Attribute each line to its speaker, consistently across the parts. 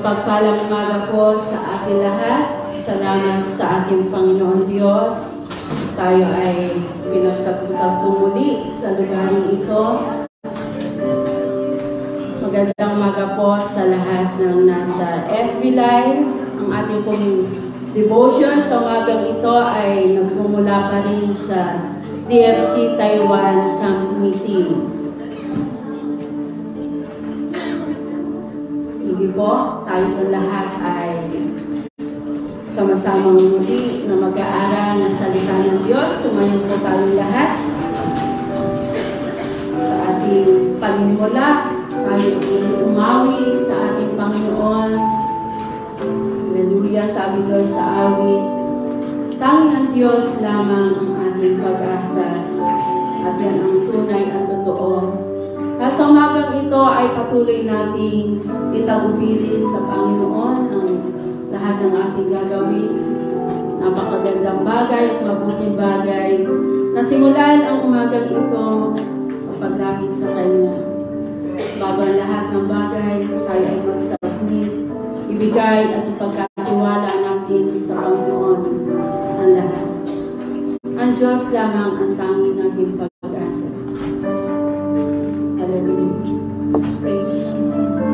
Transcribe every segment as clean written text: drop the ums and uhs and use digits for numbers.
Speaker 1: Mapagpalang umaga po sa ating lahat. Salamat sa ating Panginoon Diyos. Tayo ay pinagtagputan po muli sa lugaring ito. Magandang umaga po sa lahat ng nasa FB Live. Ang ating pong devotion sa umagang ito ay nagmumula pa rin sa TFC Taiwan Camp Meeting. Sige po, tayo po lahat ay sama-samang muli na mag-aaral ng salita ng Diyos. Tumayo po tayo lahat sa ating panimula. Tayo umawit sa ating Panginoon. Hallelujah, sabi doon sa awit. Tanging ang Diyos lamang ang ating pag-asa. At yan ang tunay at totoo. Sa umagang ito ay patuloy nating itagubilin sa Panginoon ang lahat ng ating gagawin. Napakagandang bagay at mabuting bagay na simulan ang umagang ito sa paglapit sa Kanya. Bago ang lahat ng bagay, tayo ay magsubmit, ibigay at ipagkatiwala natin sa Panginoon ang lahat. Ang Diyos lamang ang tanging nating pag-asa. Hallelujah. Praise Jesus.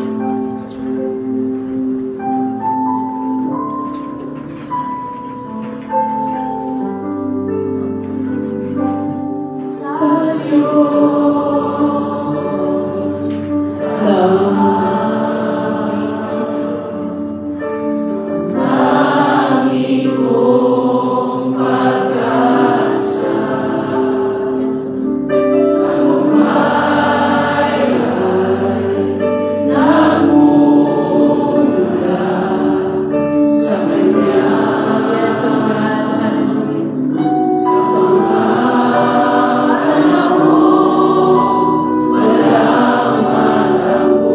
Speaker 1: Sa Diyos
Speaker 2: Wala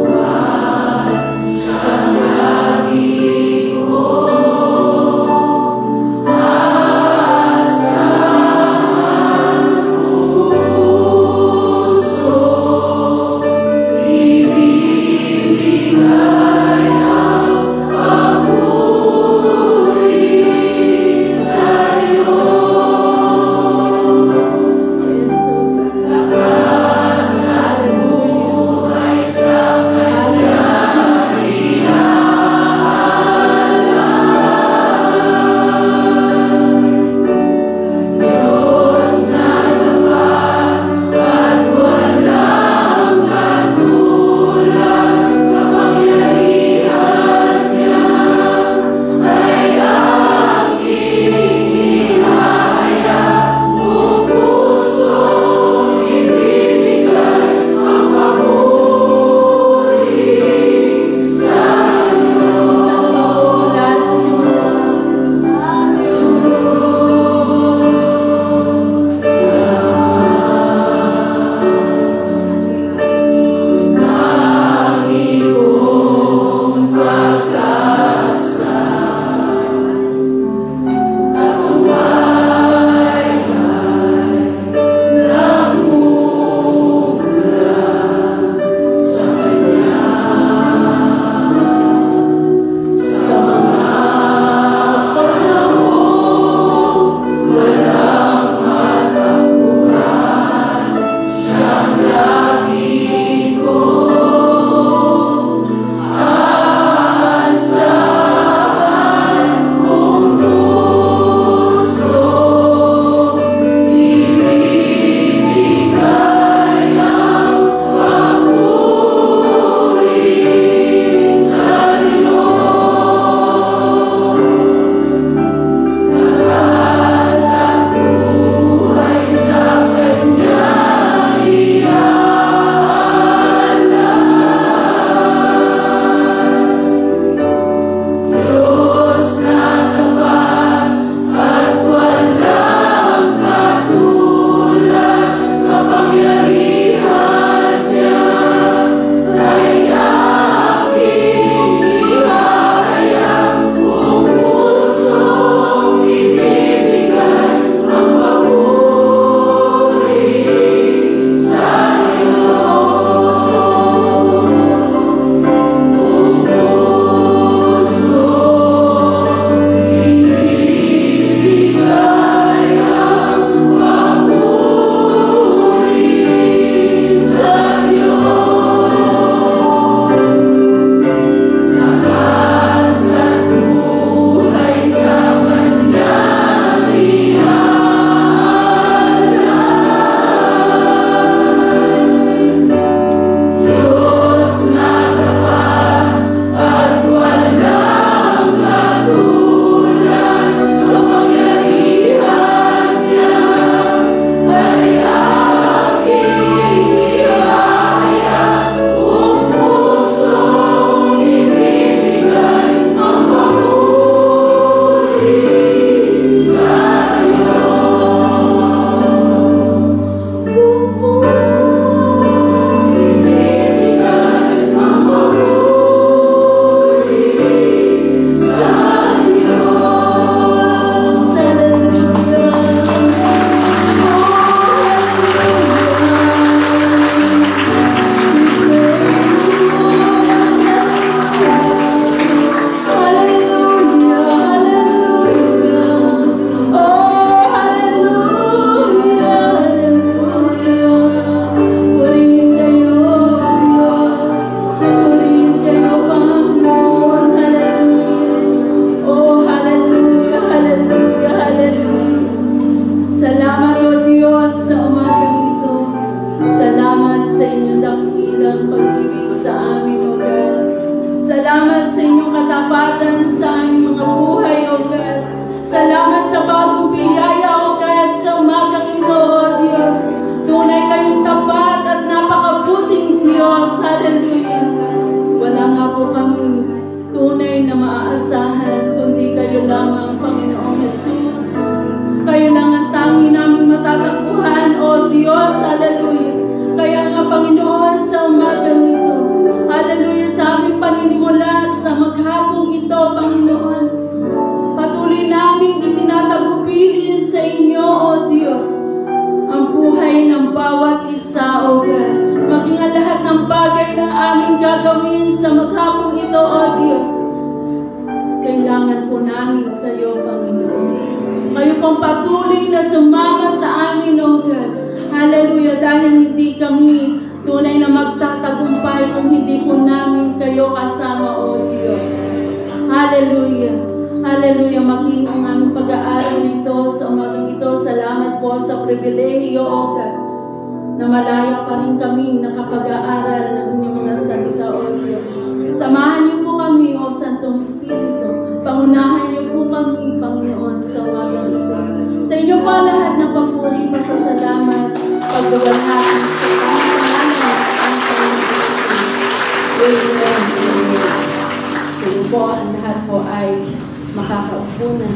Speaker 1: iyong katapatan sa aming mga buhay, O God. Salamat sa bagong biyaya, O God, sa umagang ito, O Diyos. Tunay kayong tapat at napakabuting Diyos. Hallelujah. Wala nga po kami tunay na maaasahan, kundi kayo lamang, Panginoong Jesus. Kayo lang ang tangi namin matatakbuhan, O Diyos. Hallelujah. Kaya nga, Panginoon, sa umagang ito, hallelujah, sa aming paninimula, sa maghapong ito, Panginoon, patuloy namin itinatagubilin sa inyo, O Diyos, ang buhay ng bawat isa, O God. Maging ang lahat ng bagay na aming gagawin sa maghapong ito, O Diyos. Kailangan po namin kayo, Panginoon. Kayo pong patuloy na sumama sa amin, O God. Hallelujah, dahil hindi kami tunay na magtatagumpay kung hindi po namin kayo kasama, O Diyos. Hallelujah. Hallelujah, maging ang aming pag-aaral nito sa umagang ito. Salamat po sa pribilehiyo, O God, na malaya pa rin kami nakapag-aaral ng inyong mga salita, O Diyos. Samahan niyo po kami, O Santong Espiritu. Pangunahan niyo po kami, Panginoon, sa umagang ito. Sa inyo po lahat ng papuri, pasasalamat, pagduwalhati sa pangalan ang Panginoon. Amen. Kung po ang lahat po ay makakaupo na.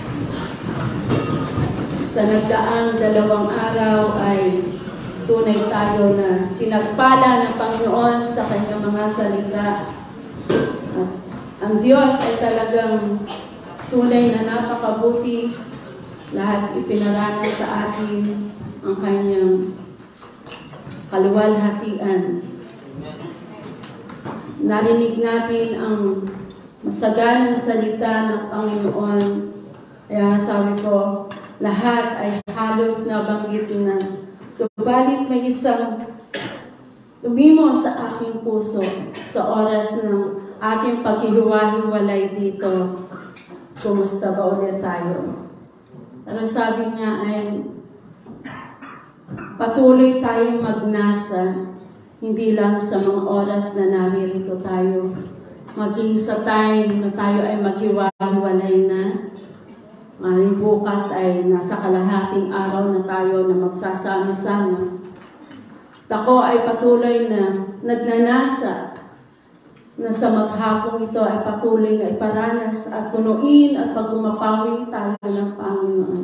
Speaker 1: Sa nagdaang 2 araw ay tunay tayo na pinagpala ng Panginoon sa kanyang mga salita. At ang Diyos ay talagang tunay na napakabuti. Lahat ipinaranas sa atin ang kanyang kaluwalhatian. Narinig natin ang masaganang salita ng Panginoon. Kaya sabi ko, lahat ay halos nabanggit na. Subalit may isang tumimo sa aking puso sa oras ng ating paghihiwa-hiwalay dito. Kumusta ba ulit tayo? Pero sabi niya ay patuloy tayong magnasa, hindi lang sa mga oras na naririto tayo, maging sa time na tayo ay maghiwa-hiwalay na. Ngayon bukas ay nasa kalahating araw na tayo na magsasama-sama. Ako ay patuloy na nagnanasa na sa maghapong ito ay patuloy na iparanas at punuin at pagumapawin tayo ng Panginoon.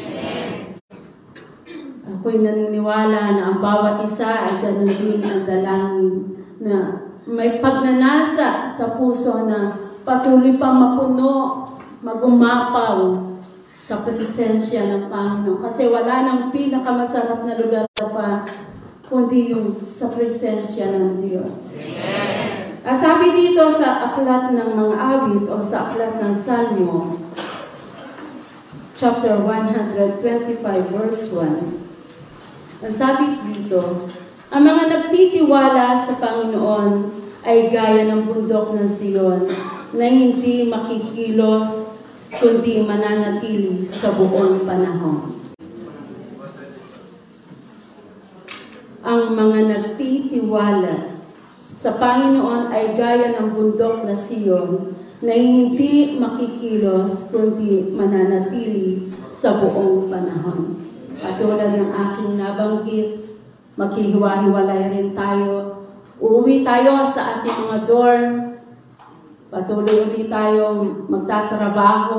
Speaker 1: Ako'y naniniwala na ang bawat isa ay ganun din ang dalangin na may pagnanasa sa puso na patuloy pa mapuno, magumapaw sa presensya ng Panginoon. Kasi wala nang pinakamasarap na lugar pa kundi yung sa presensya ng Diyos. Sabi dito sa aklat ng mga awit o sa aklat ng Salmo, chapter 125, verse 1, sabi dito, ang mga nagtitiwala sa Panginoon ay gaya ng bundok ng Sion na hindi makikilos kundi mananatili sa buong panahon. Ang mga nagtitiwala sa Panginoon ay gaya ng bundok na Sion na hindi makikilos kundi mananatili sa buong panahon. Katulad ng aking nabanggit, maghihiwa-hiwalay rin tayo. Uuwi tayo sa ating mga dorm. Patuloy ulit tayong magtatrabaho.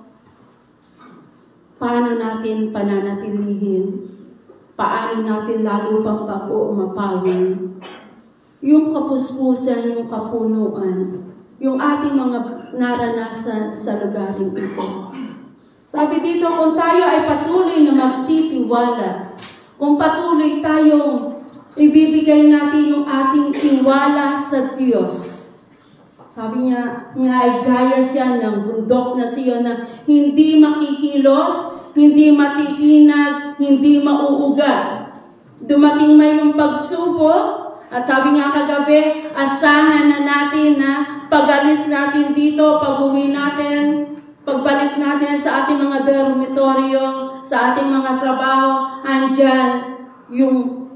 Speaker 1: Paano natin pananatilihin? Paano natin lalo pang pag-uumapawin? Yung kapuspusan, yung kapunuan, yung ating mga naranasan sa lugaring ito. Sabi dito, kung tayo ay patuloy na magtitiwala, kung patuloy tayong ibibigay natin yung ating tiwala sa Diyos. Sabi niya ay gaya siya ng bundok na Sion na hindi makikilos, hindi matitinag, hindi mauugat. Dumating may yung pagsubok, at sabi niya kagabi, asahan na natin na pag-alis natin dito, pag-uwi natin, pagbalik natin sa ating mga dormitoryo, sa ating mga trabaho, andyan yung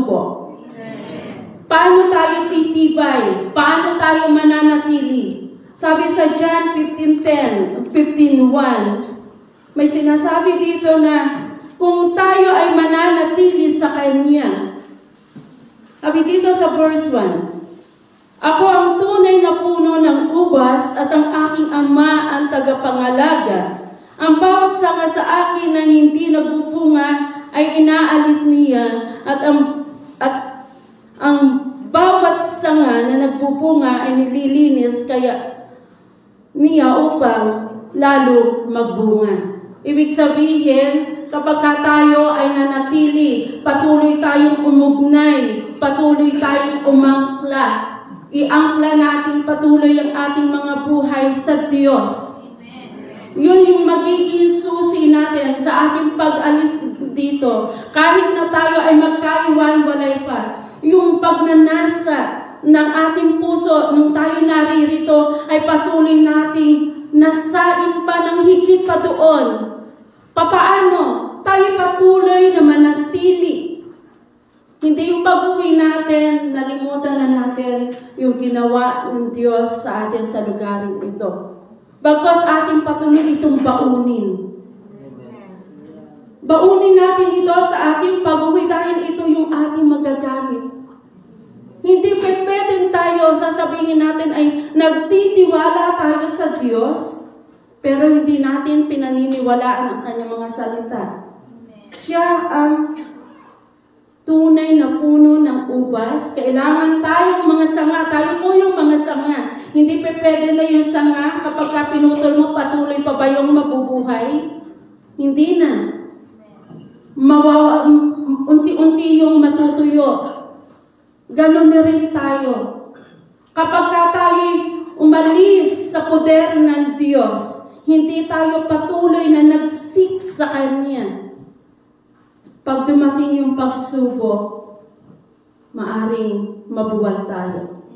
Speaker 1: pagsubok. Paano tayo titibay? Paano tayo mananatili? Sabi sa John 15:1, may sinasabi dito na kung tayo ay mananatili sa Kanya. Sabi dito sa verse 1, ako ang tunay na puno ng ubas at ang aking Ama ang tagapangalaga. Ang bawat sanga sa akin na hindi nagbubunga ay inaalis niya at ang bawat sanga na nagbubunga ay nililinis kaya niya upang lalong magbunga. Ibig sabihin, kapag tayo ay nanatili, patuloy tayong umugnay, patuloy tayong umangkla, iangkla natin patuloy ang ating mga buhay sa Diyos. Yun yung magiging susi natin sa ating pag-alis dito. Kahit na tayo ay magkaiwalay pa, yung pagnanasa ng ating puso nung tayo naririto ay patuloy nating nasain pa ng higit pa doon. Papaano? Tayo patuloy na manatili. Hindi yung pag-uwi natin, nalimutan na natin yung ginawa ng Diyos sa atin sa lugaring ito. Bagpas ating patuloy itong baunin. Baunin natin ito sa ating pag-uwi dahil ito yung ating magagamit. Hindi pwedeng tayo sasabihin natin ay nagtitiwala tayo sa Diyos, pero hindi natin pinaniniwalaan ang kanyang mga salita. Siya ang tunay na puno ng ubas. Kailangan tayong mga sanga. Tayo po yung mga sanga. Hindi pwede na yung sanga kapag pinutol mo, patuloy pa ba yung mabubuhay? Hindi na. Unti-unti yung matutuyo. Ganon na rin tayo. Kapag tayo umalis sa poder ng Diyos, hindi tayo patuloy na nagsik sa Kanya. Pag dumating yung pagsubok, maaring mabuwal tayo.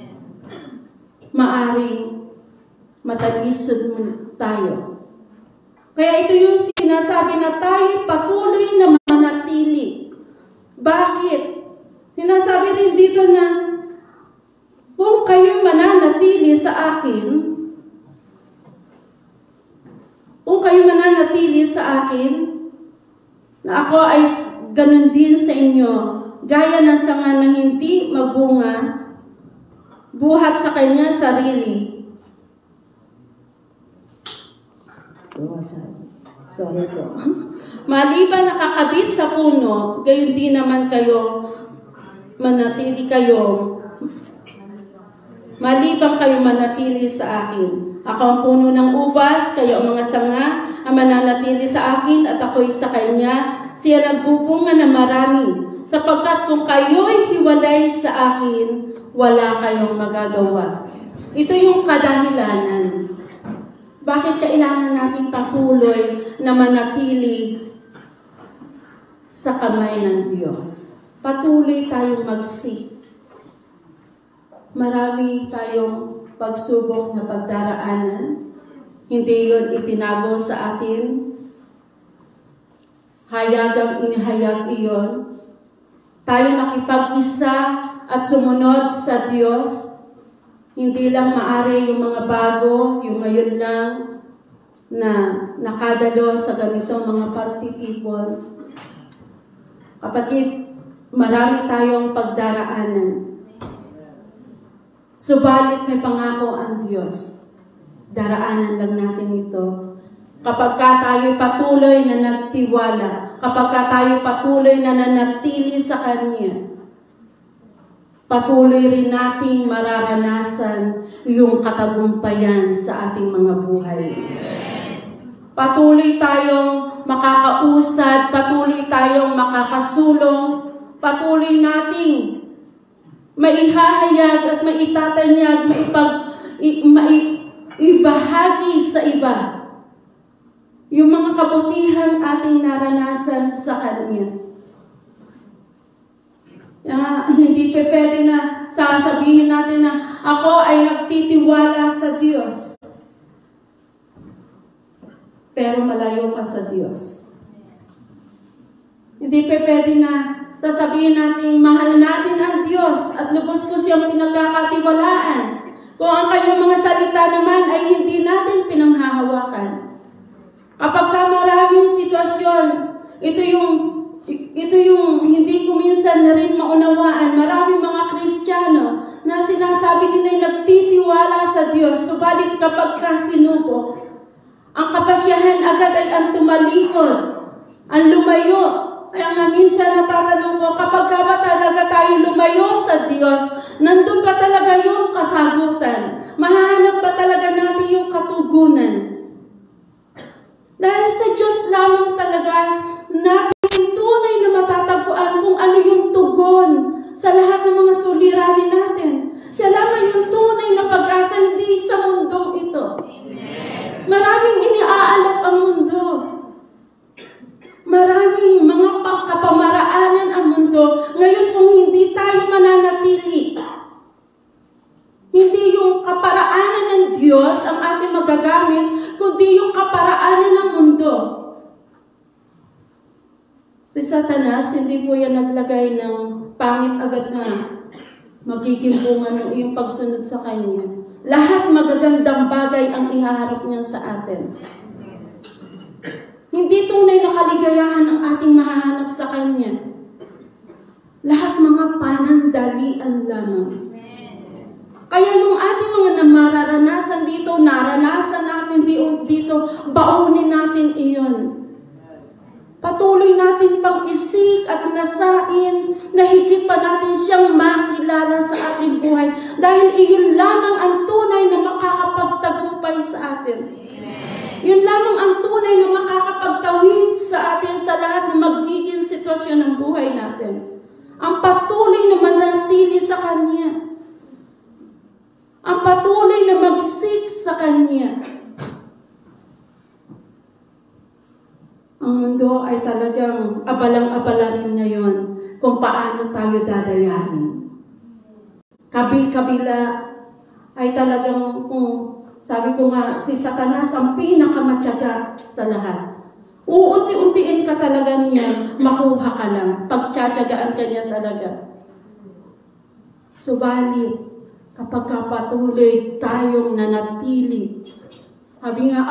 Speaker 1: Maaring matalisod tayo. Kaya ito yung sinasabi na tayo patuloy na manatili. Bakit? Sinasabi rin dito na kung kayo mananatili sa akin, na ako ay ganun din sa inyo, gaya ng sanga na hindi magbunga, buhat sa kanya sarili. Sorry po. Maliban nakakabit sa puno, gayon din naman kayong manatili kayong, maliban kayong manatili sa akin. Ako ang puno ng ubas, kayo ang mga sanga, ang mananatili sa akin at ako'y sa kanya. Siya nagbubunga na marami, sapagkat kung kayo'y hiwalay sa akin, wala kayong magagawa. Ito yung kadahilanan. Bakit kailangan natin patuloy na manatili sa kamay ng Diyos? Patuloy tayong magsik. Marami tayong pagsubok na pagdaraanan. Hindi yun itinago sa atin. Hayagang inihayag iyon. Tayo nakipag-isa at sumunod sa Diyos. Hindi lang maari yung mga bago, yung ngayon lang na nakadalo sa ganitong mga partitipon. Kapatid, marami tayong pagdaraanan. Subalit may pangako ang Diyos. Daraanan lang natin ito. Kapag tayo patuloy na nagtiwala, kapag tayo patuloy na nanatili sa Kanya, patuloy rin nating mararanasan yung katagumpayan sa ating mga buhay. Patuloy tayong makakausad, patuloy tayong makakasulong, patuloy nating maihahayag at maitatanyag, maibahagi sa iba yung mga kabutihan ating naranasan sa Kanya. Hindi pwede na sasabihin natin na ako ay nagtitiwala sa Diyos, pero malayo ka sa Diyos. Hindi pwede na sasabihin natin, mahal natin ang Diyos at lubos ko siyang pinagkakatiwalaan. Kung ang kanyang mga salita salita naman ay hindi natin pinanghahawakan. Kapag maraming sitwasyon, ito yung hindi ko minsan na rin maunawaan. Maraming mga Kristiyano na sinasabi nila ay nagtitiwala sa Diyos. Subalit kapag sinubok, ang kapasyahan agad ay ang tumalikod, ang lumayo. Kaya nga minsan natatanong ko, kapag ba talaga tayo lumayo sa Diyos, nandun ba talaga yung kasagutan? Mahahanap ba talaga natin yung katugunan? Dahil sa Diyos lamang talaga natin tunay na matatagpuan kung ano yung tugon sa lahat ng mga suliranin natin. Siya lamang yung tunay na pag-asa, hindi sa mundong ito. Maraming iniaalok ang mundo. Maraming mga kapamaraanan ang mundo. Ngayon kung hindi tayo mananatili, hindi yung kaparaanan ng Diyos ang ating magagamit, kundi yung kaparaanan ng mundo. Si Satanas, hindi po yan naglagay ng pangit agad na magiging bunga ng iyong pagsunod sa Kanya. Lahat magagandang bagay ang ihaharap niya sa atin. Hindi tunay na kaligayahan ang ating mahahanap sa Kanya. Lahat mga panandalian lamang. Kaya yung ating mga namararanasan dito, naranasan natin dito, baunin natin iyon. Patuloy natin pang isik at nasain na higit pa natin siyang makilala sa ating buhay. Dahil iyon lamang ang tunay na makakapagtagumpay sa atin. Yun lamang ang tunay na makakapagtawid sa atin sa lahat ng magiging sitwasyon ng buhay natin. Ang patuloy na manatili sa Kanya. Ang patuloy na magsik sa Kanya. Ang mundo ay talagang abalang-abala rin ngayon kung paano tayo dadayahin. Kabila ay talagang sabi ko nga, si Satanas ang pinakamatyaga sa lahat. Uunti-untiin ka talaga niya, makuha ka lang. Pagtsatsagaan ka niya talaga. Subalit, kapag patuloy tayong nanatili, sabi nga,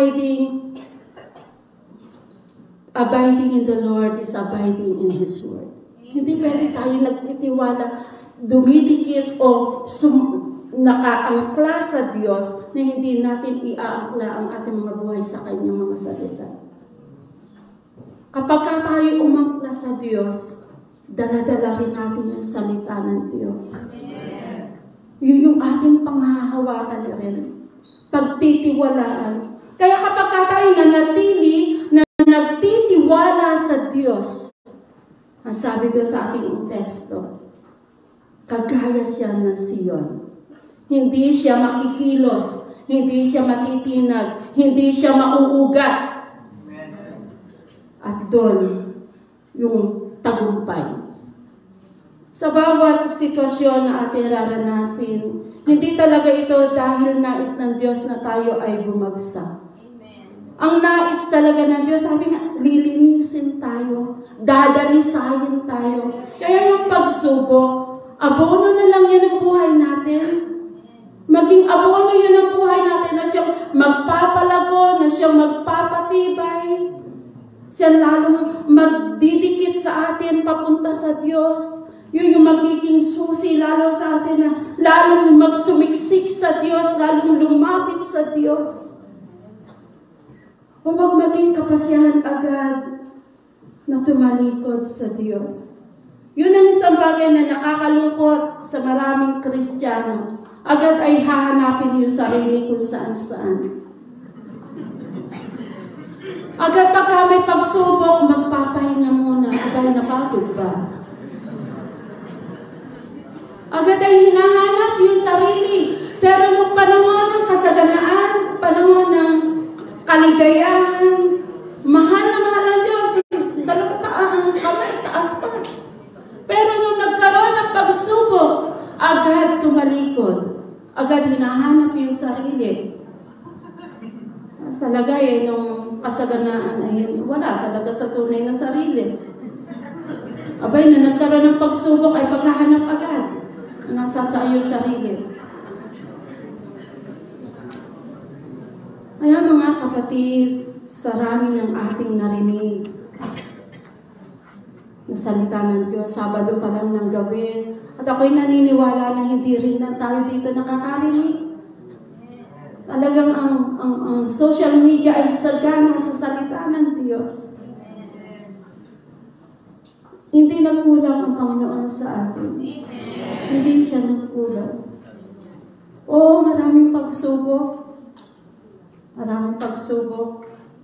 Speaker 1: abiding in the Lord is abiding in His Word. Hindi pwede tayo nagtitiwala, dumidikit o nakaangkla sa Diyos na hindi natin iaangkla ang ating mga buhay sa Kanyang mga salita. Kapag tayo umangkla sa Diyos, dala-dala rin natin yung salita ng Diyos. Yun yung ating panghahawakan rin. Pagtitiwalaan. Kaya kapag tayo nanatili, na nagtitiwala sa Diyos, ang sabi doon sa ating teksto, kagaya siya ng Sion. Hindi siya makikilos, hindi siya matitinag, hindi siya mauugat. At doon, yung tagumpay. Sa bawat sitwasyon na ating raranasin, hindi talaga ito dahil nais ng Diyos na tayo ay bumagsak. Ang nais talaga ng Diyos, sabi nga, lilinisin tayo, dadanisayin tayo. Kaya yung pagsubok, abono na lang yan ang buhay natin. Maging abono yan ang buhay natin na siyang magpapalago, na siyang magpapatibay. Siya lalong magdidikit sa atin papunta sa Diyos. Yun yung magiging susi lalo sa atin na lalong magsumiksik sa Diyos, lalong lumapit sa Diyos. Huwag maging kapasyahan agad na tumalikod sa Diyos. Yun ang isang bagay na nakakalungkot sa maraming Kristiyano. Agad ay hahanapin yung sarili kung saan-saan. Agad pagka may pagsubok, magpapahinga muna. Agad napagod ba? Agad ay hinahanap yung sarili. Pero nung panahon ng kasaganaan, panahon ng kaligayahan, mahal na mahal ang Diyos, dalawang ang kamay, taas pa. Pero nung nagkaroon ng pagsubok, agad tumalikod. Agad hinahanap yung sarili. Sa lagay nung kasaganaan ay wala talaga sa tunay na sarili. Abay, na nagkaroon ng pagsubok ay paghahanap agad. Nasa sa iyo sarili. kapatid, sa rami ng ating narinig na salita ng Diyos, Sabado pa lang ng gabi. At ako'y naniniwala na hindi rin na tayo dito nakakarinig. Talagang ang social media ay sagana sa salita ng Diyos. Hindi nagkulang ang Panginoon sa atin. Hindi siya nagkulang. Oo, maraming pagsubok. Maraming pagsubok.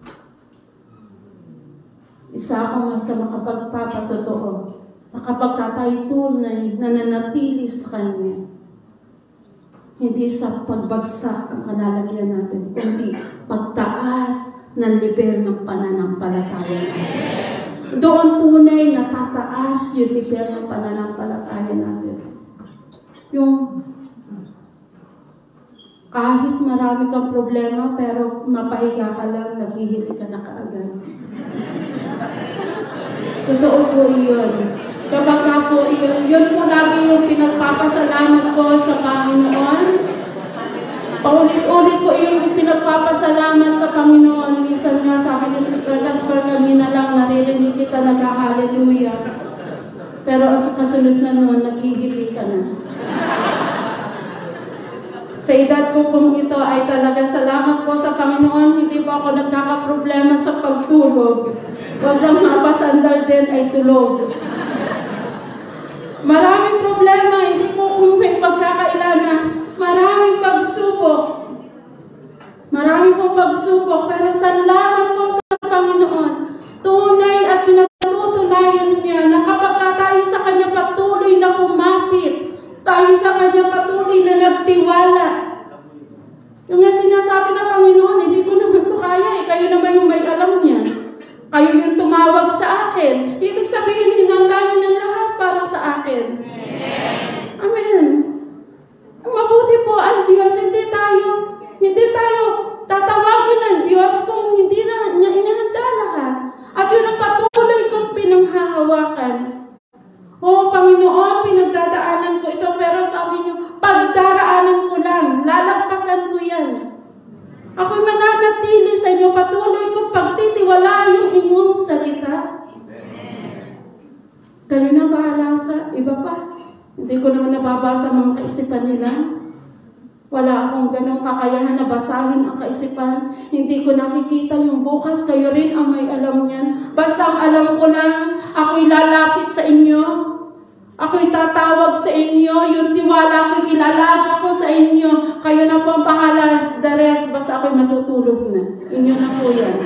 Speaker 1: Isa akong nasa makapagpapatotoo na kapag tayo tunay na nanatili sa Kanya, hindi sa pagbagsak ang kalalagyan natin, kundi pagtaas ng level ng pananampalataya natin. Doon tunay na tataas yung level ng pananampalataya natin. Yung kahit marami kang problema, pero mapahiga ka lang, naghihili ka na kaagad. Totoo po iyon. Kapag po yun po lagi yung pinagpapasalamat ko sa Panginoon. Paulit-ulit po yung pinagpapasalamat sa Panginoon. Minsan nga sabi ni Sister Casper, kanina lang naririnig kita nag-hallelujah. Pero sa kasunod na naman, naghihili ka na. Sa edad ko pong ito ay talaga salamat po sa Panginoon. Hindi po ako nagkakaproblema sa pagtulog. Huwag lang mapasandal din ay tulog. Maraming problema, hindi po kung may pagkakailangan. Maraming pagsubok. Maraming pong pagsubok. Pero salamat po sa Panginoon. Tunay at pinatutunayan niya na kapag tayo sa Kanya patuloy na kumapit, tayo sa Kanya patuloy na nagtiwala. Yung nga sinasabi ng Panginoon, hindi ko naman ito kaya. Kayo naman yung may alam niya. Kayo yung tumawag sa akin. Ibig sabihin, hinanda niyo ng lahat para sa akin. Amen. Mabuti po ang Diyos. Hindi tayo tatawagin ng Diyos kung hindi na niya inihanda lahat. At yun ang patuloy kong pinanghahawakan. O Panginoon, pinagdadaanan ko ito, pero sabi niyo, pagdaraanan ko lang, lalagpasan ko yan. Ako'y mananatili sa inyo, patuloy kong pagtitiwala yung inyong salita. Kanina bahala sa iba pa. Hindi ko naman nababasa mga kaisipan nila. Wala akong ganong kakayahan na basahin ang kaisipan. Hindi ko nakikita yung bukas. Kayo rin ang may alam niyan. Basta ang alam ko lang, ako'y lalapit sa inyo. Ako'y tatawag sa inyo. Yung tiwala ko'y ilalaga ko sa inyo. Kayo na po ang bahala. The rest, basta ako'y matutulog na. Inyo na po yan.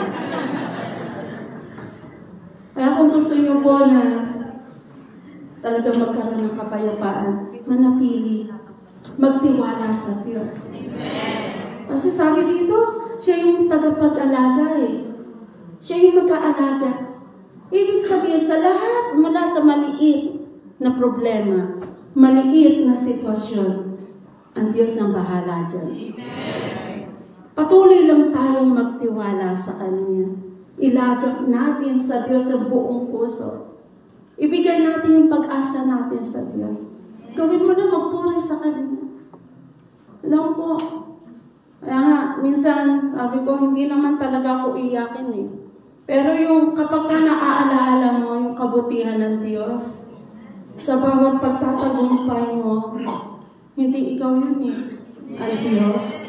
Speaker 1: Kaya kung gusto niyo po na talagang magkaroon ng kapayapaan, manatili, magtiwala sa Diyos. Kasi sabi dito, siya yung tagapag-alaga eh. Siya yung mag-aalaga. Ibig sabihin sa lahat mula sa maliit na problema, maliit na sitwasyon, ang Diyos ang bahala dyan. Patuloy lang tayong magtiwala sa Kanya. Ilagak natin sa Diyos ang buong puso. Ibigay natin yung pag-asa natin sa Diyos. Gawin mo na magpuri sa Kanya. Alam po, kaya nga, minsan, sabi ko, hindi naman talaga ako iyakin eh. Pero yung kapag ka naaalala mo yung kabutihan ng Diyos, sa bawat pagtatagumpay mo, hindi ikaw yun eh, ang Diyos.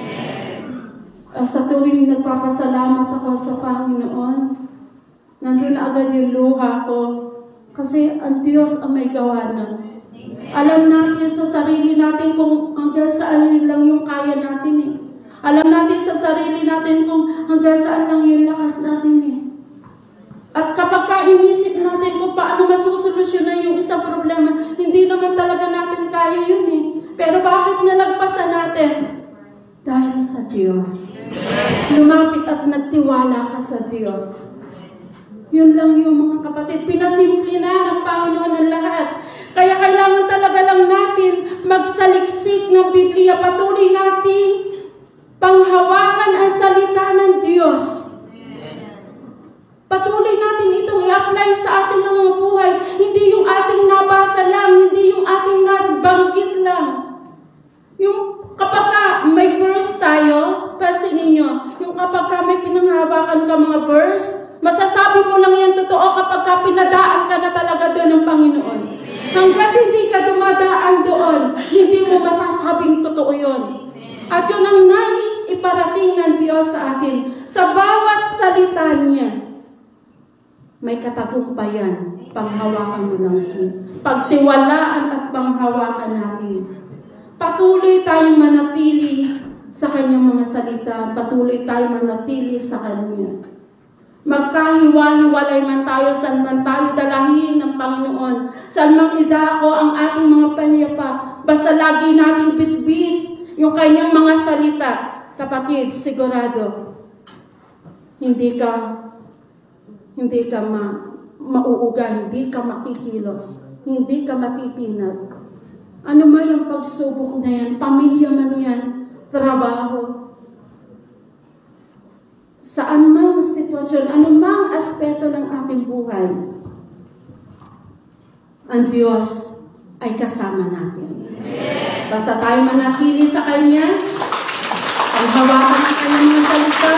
Speaker 1: Sa tuwing nagpapasalamat ako sa Panginoon, nandun na agad yung luha ko, kasi ang Diyos ang may gawa na. Alam natin sa sarili natin kung hanggang saan lang yung kaya natin eh. Alam natin sa sarili natin kung hanggang saan lang yung lakas natin eh. At kapag inisip natin kung paano masusolusyonan yung isang problema, hindi naman talaga natin kaya yun eh. Pero bakit nalagpasan natin? Dahil sa Diyos. Lumapit at nagtiwala ka sa Diyos. Yun lang yung mga kapatid. Pinasimple na ng Panginoon ng lahat. Kaya kailangan talaga lang natin magsaliksik ng Biblia. Patuloy natin panghawakan ang salita ng Diyos. Patuloy natin itong i-apply sa ating mga buhay. Hindi yung ating nabasa lang, hindi yung ating nabanggit lang. Yung kapag may verse tayo, kasi ninyo, yung kapag may pinanghawakan ka mga verse, masasabi mo lang yan totoo kapag pinadaan ka na talaga doon ng Panginoon. Hanggat hindi ka dumadaan doon, hindi mo masasabing totoo yun. At yun ang nais iparating ng Diyos sa atin. Sa bawat salita niya, may katagumpayan, panghawakan mo lang siya. Pagtiwalaan at panghawakan natin. Patuloy tayong manatili sa kanyang mga salita. Patuloy tayong manatili sa kanya. Magkahiwa-hiwalay man tayo, saan man tayo dalahin ng Panginoon. Saan man idako ang ating mga panyapa. Basta lagi nating bitbit yung kanyang mga salita. Kapatid, sigurado, hindi ka mauuga, hindi ka makikilos, hindi ka matitinag. Ano man yung pagsubok na yan, pamilya man yan, trabaho, saan mang sitwasyon, anumang aspeto ng ating buhay, ang Diyos ay kasama natin. Basta tayo manatili sa Kanya, ang hawakan ng Kanyang mga salita,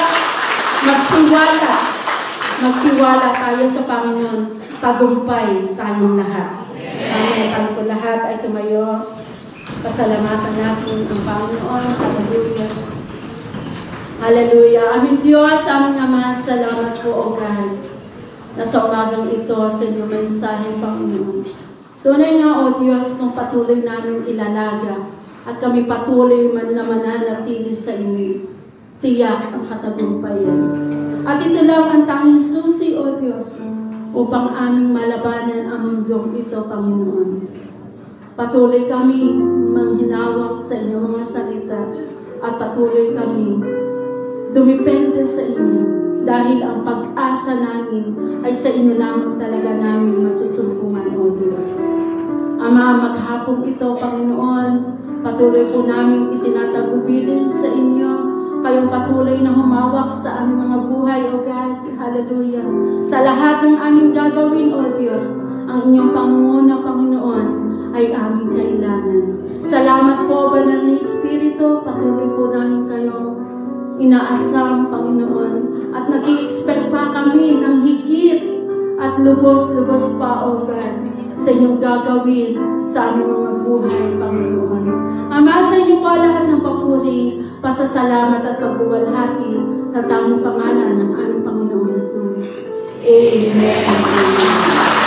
Speaker 1: magtiwala tayo sa Panginoon, tagumpay tayong lahat. Amen. Tayo po lahat ay tumayo. Pasalamatan natin ang Panginoon. Hallelujah. Hallelujah. Aming Diyos, aming Ama, salamat po, O God, na sa umagang ito sa inyong mensahe, Panginoon. Tunay nga, O Diyos, kung patuloy namin ilalaga at kami patuloy man na mananatili sa inyo, tiyak ang katagumpayan. At ito lang ang tanging susi, O Diyos, upang aming malabanan ang mundong ito, Panginoon. Patuloy kami manghinawak sa inyong mga salita at patuloy kami dumipende sa inyo dahil ang pag-asa namin ay sa inyo lamang talaga namin masusumpungan, O Diyos. Ama, maghapon ito, Panginoon, patuloy po namin itinatagubilin sa inyo. Kayong patuloy na humawak sa aming mga buhay, O God. Hallelujah. Sa lahat ng aming gagawin, O Diyos, ang inyong pangunguna, Panginoon, ay aming kailangan. Salamat po, Banal na Espiritu. Patuloy po namin kayong inaasam, Panginoon. At nag-i-expect pa kami ng higit at lubos-lubos pa, O God, sa inyong gagawin sa aming mga buhay, Panginoon. Ama, sa inyo po lahat ng papuri, pasasalamat at pagbuwalhati sa tamang pangalan ng aming Panginoong Yesus. Amen.